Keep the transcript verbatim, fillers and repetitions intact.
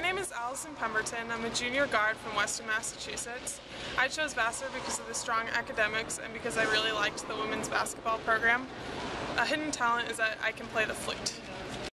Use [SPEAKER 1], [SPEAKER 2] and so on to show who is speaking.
[SPEAKER 1] name is Allyson Pemberton. I'm a junior guard from Western Massachusetts. I chose Vassar because of the strong academics and because I really liked the women's basketball program. A hidden talent is that I can play the flute.